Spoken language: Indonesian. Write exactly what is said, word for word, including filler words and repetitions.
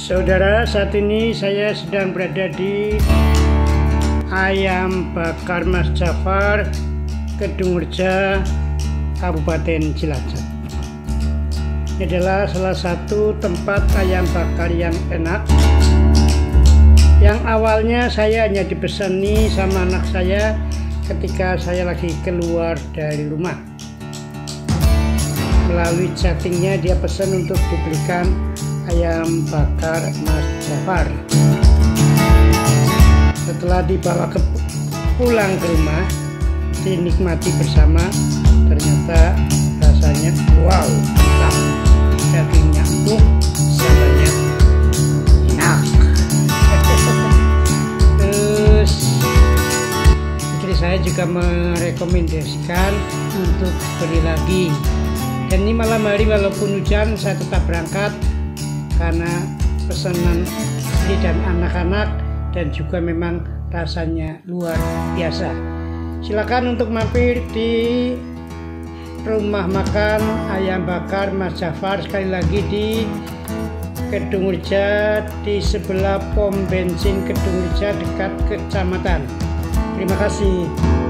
Saudara, saat ini saya sedang berada di Ayam Bakar Mas Jafar, Kedungreja, Kabupaten Cilacap. Ini adalah salah satu tempat ayam bakar yang enak, yang awalnya saya hanya dipesani sama anak saya ketika saya lagi keluar dari rumah. Melalui chattingnya dia pesan untuk dibelikan ayam bakar Mas Jafar. Setelah dibawa ke pulang ke rumah, dinikmati bersama, ternyata rasanya wow, mantap. Dagingnya empuk, sambalnya enak. Terus istri saya juga merekomendasikan untuk beli lagi. Dan ini malam hari walaupun hujan saya tetap berangkat karena pesanan istri dan anak-anak, dan juga memang rasanya luar biasa. Silakan untuk mampir di rumah makan ayam bakar Mas Jafar, sekali lagi di Kedungreja, di sebelah pom bensin Kedungreja dekat kecamatan. Terima kasih.